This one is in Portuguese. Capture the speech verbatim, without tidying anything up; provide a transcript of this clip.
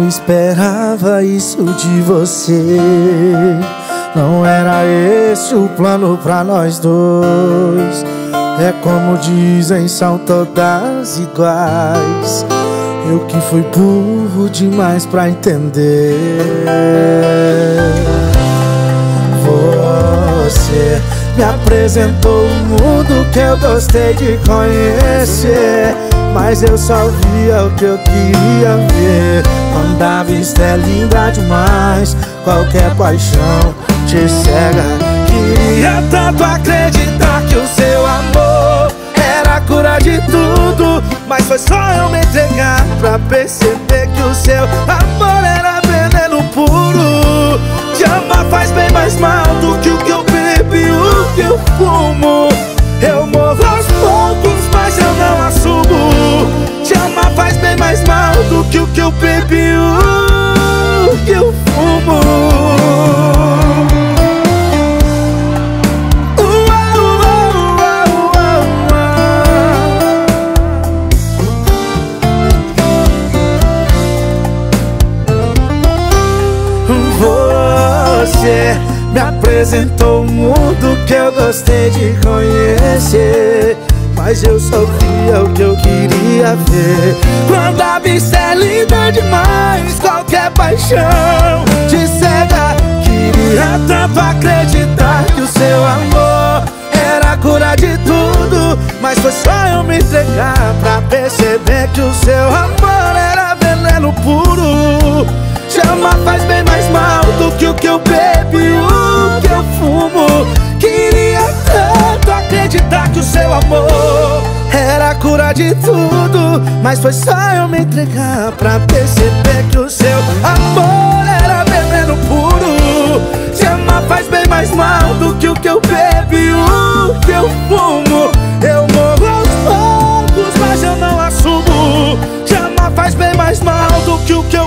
não esperava isso de você. Não era esse o plano pra nós dois. É como dizem, são todas iguais. Eu que fui burro demais pra entender. Você me apresentou um mundo que eu gostei de conhecer, mas eu só via o que eu queria ver. Quando a vista é linda demais, qualquer paixão te cega. Queria tanto acreditar que o seu amor era a cura de tudo, mas foi só eu me entregar pra perceber que o seu amor era veneno puro. Te amar faz bem mais mal do que o que eu bebo e o que eu fumo. Eu morro aos poucos, mas eu não assumo. Te amar faz bem mais mal do que o que eu bebo e o que eu fumo. Você me apresentou um mundo que eu gostei de conhecer, mas eu só via o que eu queria ver. Quando a vista é linda demais, qualquer paixão te cega. Queria tanto acreditar que o seu amor era a cura de tudo, mas foi só eu me entregar pra perceber que o seu amor era veneno puro. Te amar faz bem mais mal do que o que eu bebo e o que eu fumo. Queria tanto acreditar que o seu amor era a cura de tudo, mas foi só eu me entregar pra perceber que o seu amor era veneno puro. Te amar faz bem mais mal do que o que eu bebo e o que eu fumo. Eu morro aos poucos, mas eu não assumo. Te amar faz bem mais mal do que o que eu